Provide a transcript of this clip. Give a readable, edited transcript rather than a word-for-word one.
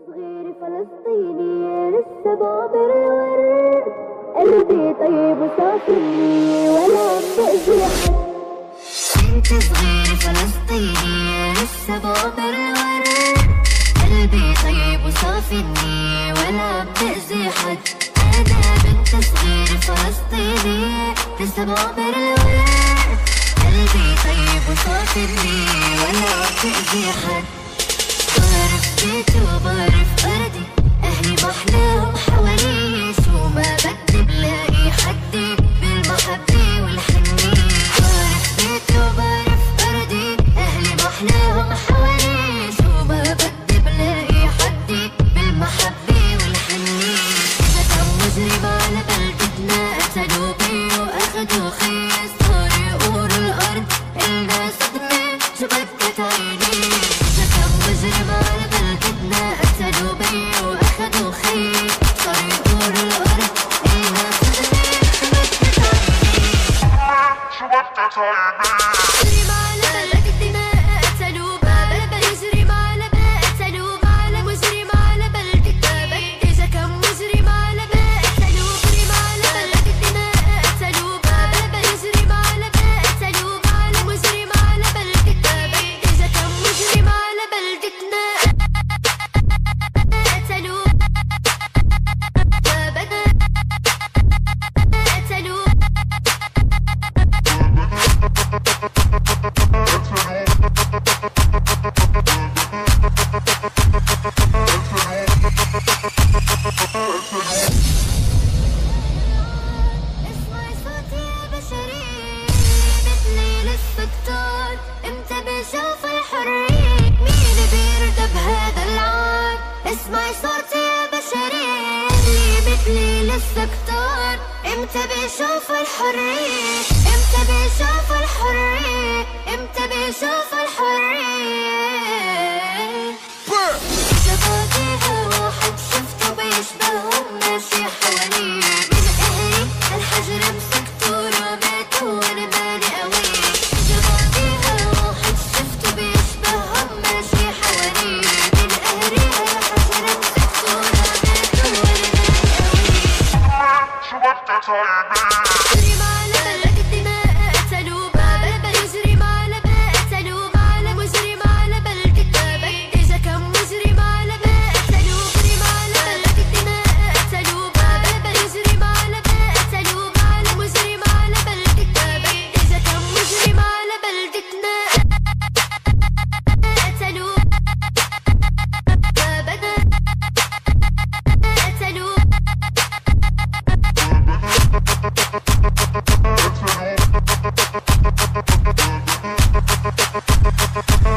صغيري فلسطيني لسه بعبر الورد، قلبي طيب وصافي ولا عم بأذي حد. بنت صغيري فلسطيني لسه بعبر الورد، قلبي طيب وصافي ولا عم بأذي حد. أنا بنت صغيري فلسطيني لسه بعبر الورد، قلبي طيب وصافي ولا عم بأذي حد. بعرف بيتي وبعرف أرضي، أهلي محلاهم حوالي، شو ما بدي بلاقي حدي بالمحبة والحنية. بعرف بيتي وبعرف أرضي، أهلي محلاهم حوالي، شو ما بدي بلاقي حدي بالمحبة والحنية. إذا كان مجرم على بلدتنا قتلوا بي وأخدوا خي، صار يقولوا الأرض إلنا صدمة شو بدت عيني. مجرم على بلدتنا قتلوا بي واخدوا خي، صار يقولوا الارض إلنا صدمة شو بدت عيني. شو بدت عيني. مجرم على بلدتنا قتلوا بابا، مجرم على قتلوا على مجرم على بلدتنا. بدي إذا كان مجرم على قتلوا، مجرم على بلدتنا قتلوا بابا، مجرم على قتلوا على مجرم على بلدتنا. بدي إذا كان مجرم على بلدتنا قتلوا بابا، قتلوا اسمعي صوتي يا بشري، مثلي لسه كتار، امتى بشوف الحرية، مين بيرضى بهذا العار. اسمعي صوتي يا بشري، مثلي لسه كتار، امتى بشوف الحرية، امتى بشوف الحرية، امتى بشوف الحرية. شبابيها واحد شفته بيشبههم ماشي حوالي، من اهلي الحجر مسكته رميته وانا مالي قوي. شبابيها واحد شفته بيشبههم ماشي حوالي، من اهلي الحجر مسكته رميته وانا مالي قوي. شو بدت عيني. مجرم على بلدتنا قتلوا بابا، مجرم على قتلوا على مجرم على بلدتنا. بدي إذا كان مجرم على قتلوا، مجرم على بلدتنا قتلوا بابا، مجرم على قتلوا على مجرم على بلدتنا. بدي إذا كان مجرم على بلدتنا قتلوا بابا، قتلوا